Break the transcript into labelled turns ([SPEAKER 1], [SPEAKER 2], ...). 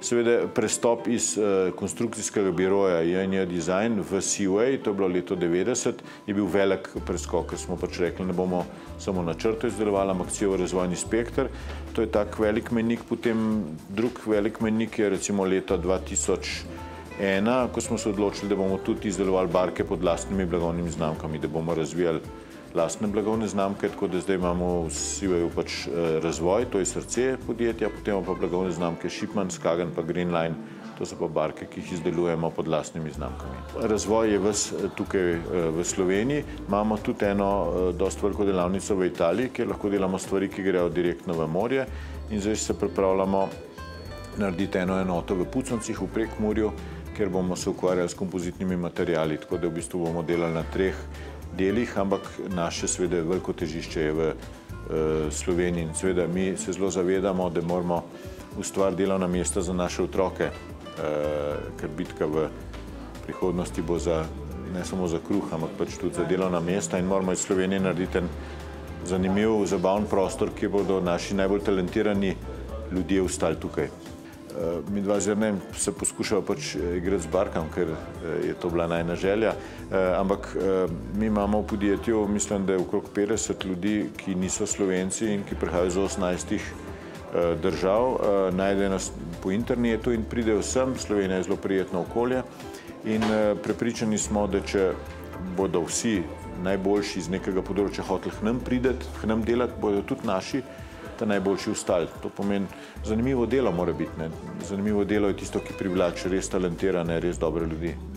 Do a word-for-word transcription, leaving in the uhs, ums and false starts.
[SPEAKER 1] Seveda prestop iz konstrukcijskega biroja J in J Design v Seaway, to je bilo leto devetdeset, je bil velik preskok, ker smo pač rekli, ne bomo samo načrto izdelovali, ampak cel razvojni spekter. To je tak velik mejnik. Potem drug velik mejnik je recimo leta dva tisoč ena, ko smo se odločili, da bomo tudi izdelovali barke pod lastnimi blagovnimi znamkami, da bomo razvijali lastne blagovne znamke, tako da zdaj imamo v Seawayu pač razvoj, to je srce podjetja, potem pa blagovne znamke Shipman, Skagen pa Greenline, to so pa barke, ki jih izdelujemo pod lastnimi znamkami. Razvoj je ves tukaj v Sloveniji, imamo tudi eno dosti veliko delavnico v Italiji, kjer lahko delamo stvari, ki grejo direktno v morje in zdaj se pripravljamo narediti eno enoto v Puconcih v Prekmurju, kjer bomo se ukvarjali s kompozitnimi materiali, tako da v bistvu bomo delali na treh delih, ampak naše seveda veliko težišče je v Sloveniji in seveda mi se zelo zavedamo, da moramo ustvariti delovna mesta za naše otroke, ker bitka v prihodnosti bo za, ne samo za kruh, ampak pač tudi za delovna mesta in moramo iz Slovenije narediti en zanimiv, zabaven prostor, kjer bodo naši najbolj talentirani ljudje ostali tukaj. Mi dva zrne se poskušava pač igrati z barkam, ker je to bila najna želja, ampak mi imamo v podjetju, mislim, da je okrog petdeset ljudi, ki niso Slovenci in ki prihajajo iz osemnajstih držav, najdejo nas po internetu in pridejo sem. Slovenija je zelo prijetno okolje in prepričani smo, da če bodo vsi najboljši iz nekega področja hoteli k nam priti, k nam delati, bodo tudi naši ta najboljši ostali. To pomeni, zanimivo delo mora biti. Zanimivo delo je tisto, ki privlači res talentirane, res dobre ljudi.